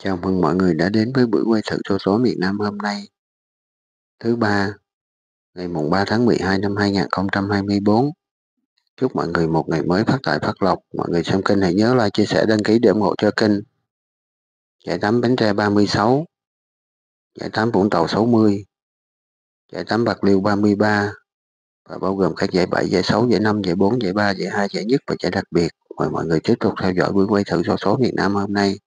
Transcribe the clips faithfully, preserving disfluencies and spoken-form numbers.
Chào mừng mọi người đã đến với buổi quay thử xổ số miền Nam hôm nay, thứ ba, ngày mùng ba tháng mười hai năm hai nghìn không trăm hai mươi tư. Chúc mọi người một ngày mới phát tài phát lộc. Mọi người xem kênh hãy nhớ like, chia sẻ, đăng ký để ủng hộ cho kênh. Giải tám Bến Tre ba mươi sáu, giải tám Vũng Tàu sáu mươi, giải tám Bạc Liêu ba mươi ba, và bao gồm các giải bảy, giải sáu, giải năm, giải bốn, giải ba, giải hai, giải nhất và giải đặc biệt. Mời mọi người tiếp tục theo dõi buổi quay thử xổ số miền Nam hôm nay.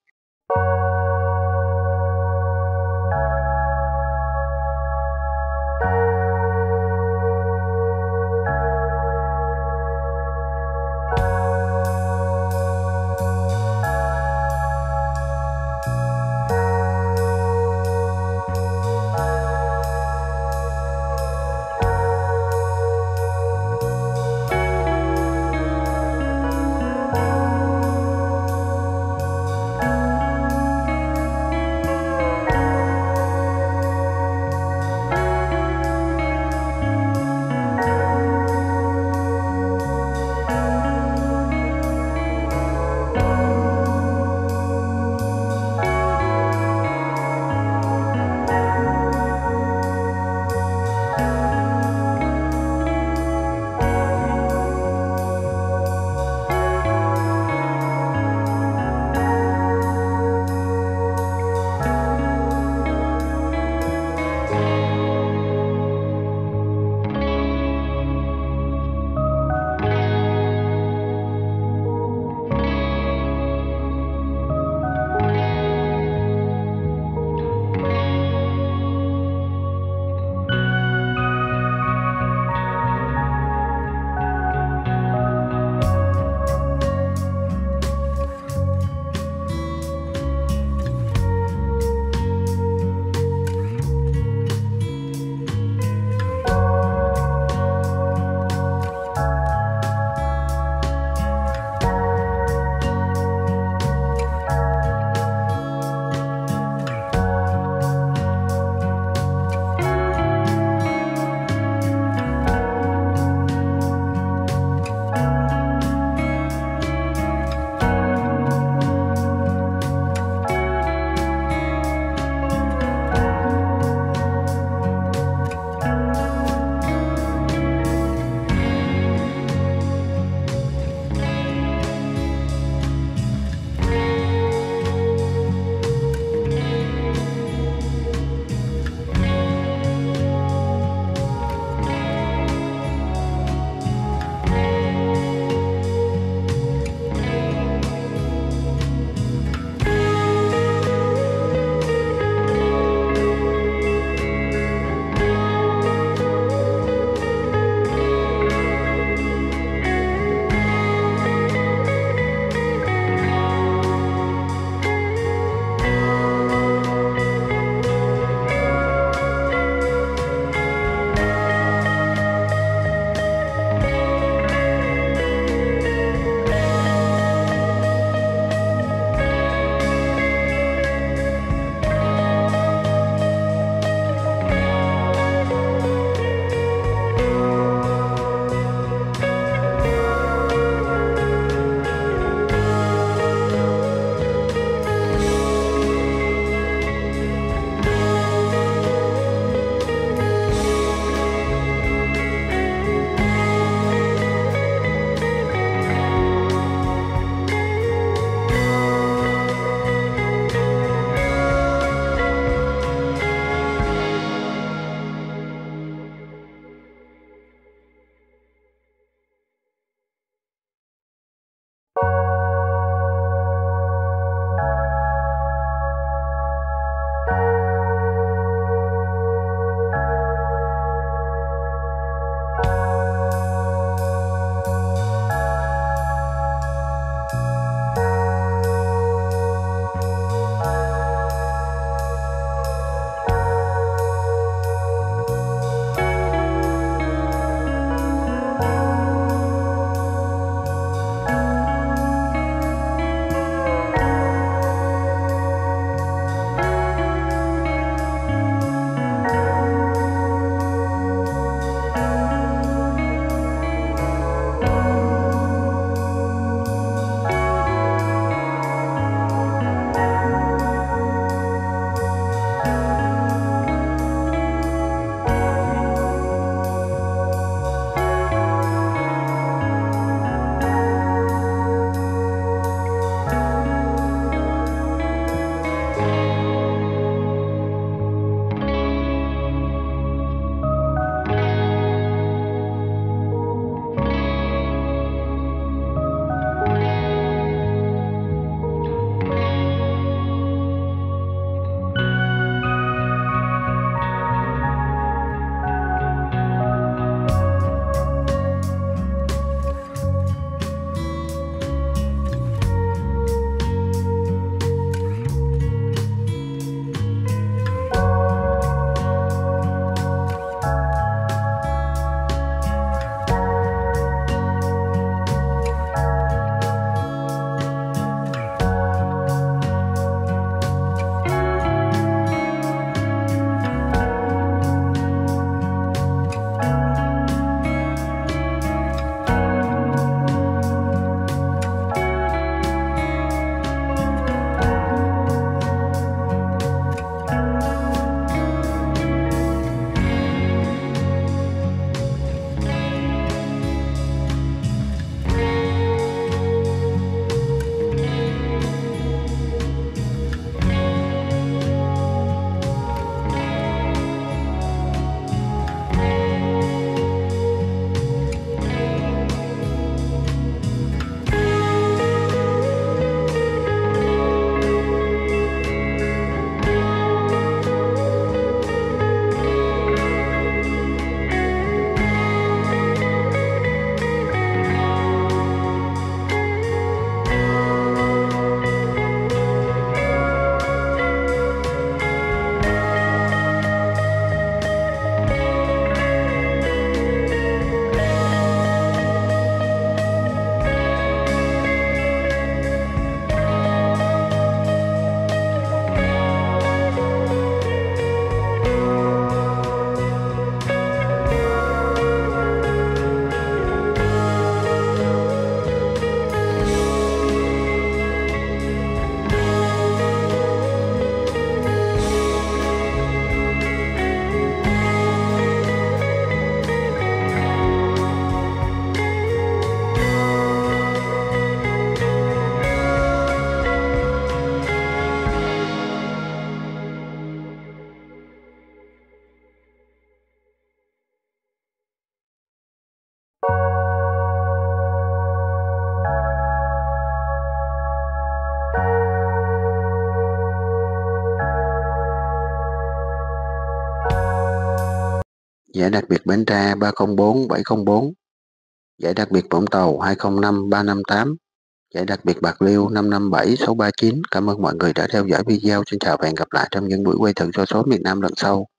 Giải đặc biệt Bến Tre ba không bốn bảy không bốn, giải đặc biệt Vũng Tàu hai không năm ba năm tám, giải đặc biệt Bạc Liêu năm năm bảy sáu ba chín. Cảm ơn mọi người đã theo dõi video. Xin chào và hẹn gặp lại trong những buổi quay thử số số miền Nam lần sau.